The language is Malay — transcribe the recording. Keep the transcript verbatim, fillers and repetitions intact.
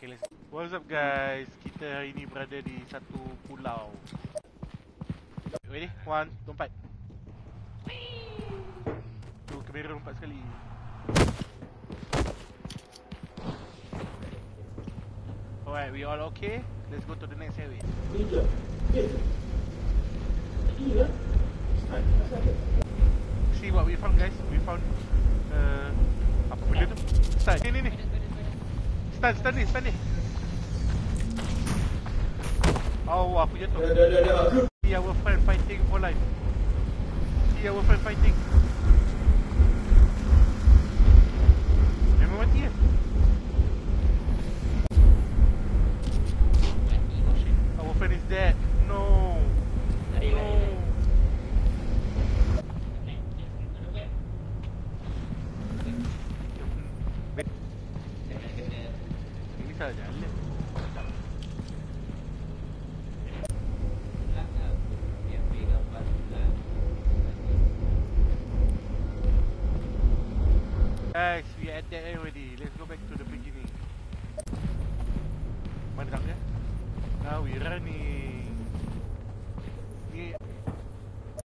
Okay, let's go. What's up guys? Kita hari ni berada di satu pulau. Ready? One, lompat. Tu kamera lompat sekali. Alright, we all okay? Let's go to the next area. See what we found guys? We found uh, apa benda tu? Stun, ni ni ni. Stun, stun ni, stun ni. Oh, aku jatuh. See our friend fighting for life. See our friend fighting. Memang mati kan? Our friend is dead. No. No. Ini salah jalan. Guys, we are at that area already. Let's go back to the beginning. Mana dia? Now we running.